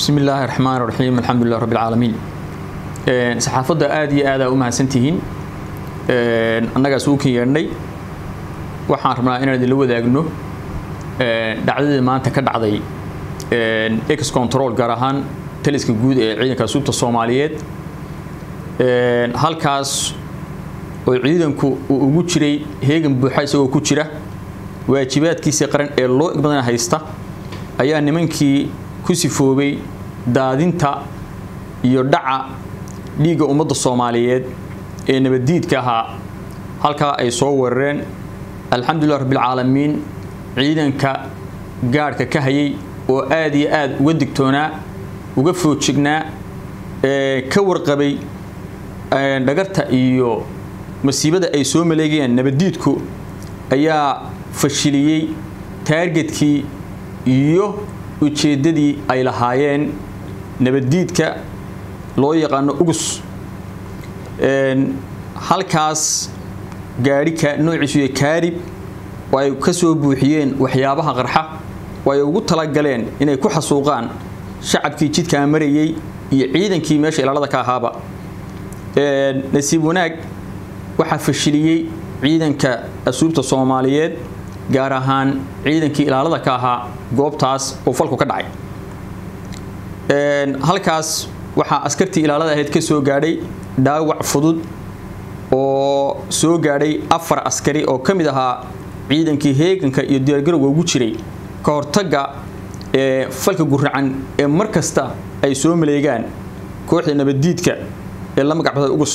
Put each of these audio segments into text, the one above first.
بسم الله الرحمن الرحيم الحمد لله رب العالمين saxaafada aad iyo aad u mahadsantihiin annaga suuqii yeernay waxaan rabnaa inaan idin la wadaagno dhacdadii maanta ka dhacday ex control gaar ahaan taliska guud ee ciidanka suubta Soomaaliyeed halkaas oo ciidanku uu ugu jiray heegan buuxa isagoo ku jira waajibaadkiisa qaran ee loo igmadana haysta ayaa nimankii ku sifoobay daadinta iyo dhaca dhiiga ummadda Soomaaliyeed ee nabadiidka ahaa halka ay soo weerareen alxamdulillah rabbil caalamiin ciidanka gaarka ka hayay oo aad iyo aad uga digtoonaa uga foojignaa ka warqabay dhagarta iyo masiibada ay soo maleegayeen nabadiidku ayaa fashiliyay targetkii iyo ujeedadii ay lahaayeen nabadiidka loo yaqaan ugus halkaas gaarika noociisu ee kaarib oo ay ka soo buuxiyeen waxyaabaha qarxa oo ay ugu tala galeen inay ku xasuuqaan shacabkii jidka marayay iyo ciidankii meesha ilaalada ka ahaaba nasiib wanaag waxa fashiliyay ciidanka asluubta Soomaaliyeed gaar ahaan ciidankii ilaalada ka ahaa goobtaas oo falku ka dhacay halkaas waxa askartii ilaalada ahayd ka soo gaadhay dhaawac fudud oo soo gaadhay 4 askari oo kamid ahaa ciidankii heeganka iyo diyaargarowga ugu jiray ka hortaga falka guracan ee markasta ay soo maleegaan kooxda nabadiidka ee la magacbada ugus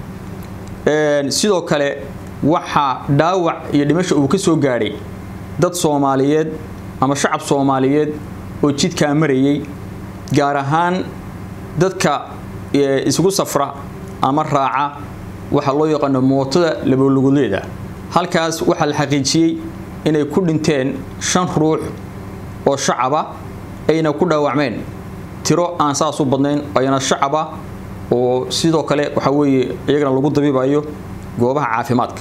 sidoo kale waxa dhaawac iyo dhimasho uu ka soo gaadhay dad Soomaaliyeed ama shacab Soomaaliyeed oo jidka marayay gaar ahaan dadka isugu safra ama raaca waxa loo yaqaan mootada labooluguleeda halkaas waxa la xaqiijiyay inay ku dhinteen 5 ruux oo shacaba ayna ku dhaawacmeen tiro aan saas u badnayn ayna shacaba oo sidoo kale waxa weeye iyagana lagu dabiibayo goobaha caafimaadka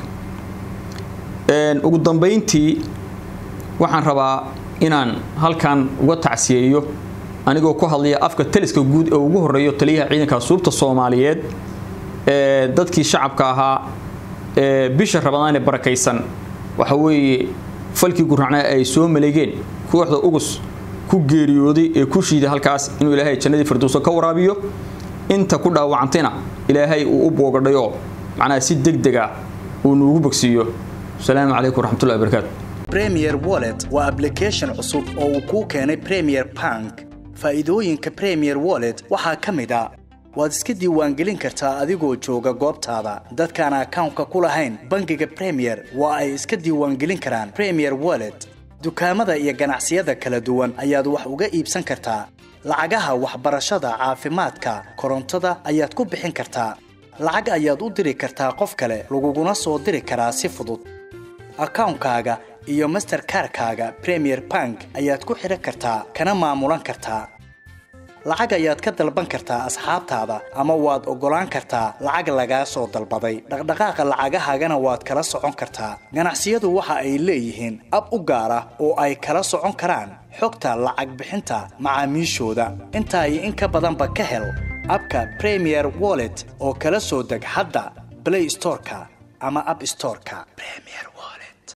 ugu dambeyntii waxaan rabaa inaan halkan uga tacsiyeeyo anigoo ku hadlaya afka taliska guud ee ugu horeeyo taliyaha ciidanka suubta Soomaaliyeed dadkii shacabka ahaa bisha Ramadaan ee barakaysan waxa weeye falkii guracnaa ay soo maleegeen kooxda ugus ku geeriyooday ee ku shiiday halkaas inuu Ilaahay jannadii firdawsa ka waraabiyo inta ku dhaawacantayna Ilaahay uu u boogadhayo macna si degdeg ah uu nuugu bogsiyo salaamu calaykum waraxmatullaahi wabarakaatuh Premier Wallet waa application cusub oo uu ku keenay Premier Bank faa'iidooyinka Premier Wallet waxaa kamid ah waad iska diiwaangelin kartaa adigoo jooga goobtaada dadkaan account-ka ku lahayn bangiga Premier waa ay iska diiwaangelin karaan Premier Wallet dukaamada iyo ganacsiyada kala duwan ayaad wax uga iibsan kartaa lacagaha waxbarashada caafimaadka korontada ayaad ku bixin kartaa lacag ayaad u diri kartaa qof kale laguguna soo diri karaa si fudud account-kaaga iyo Mastercard-kaaga Premier Bank ayaad ku xiran kartaa kana maamulan kartaa lacag ayaad ka dalban kartaa asxaabtaada ama waad ogolaan kartaa lacag laga soo dalbaday dhaqdhaqaaqa lacagahaagana waad kala socon kartaa ganacsiyadu waxa ay leeyihiin ab u gaar ah oo ay kala socon karaan xogta lacag bixinta macaamiishooda inta ay in ka badan ba ka hel abka Premier Wallet oo kala soo deg hadda Play Store-ka ama App Store-ka Premier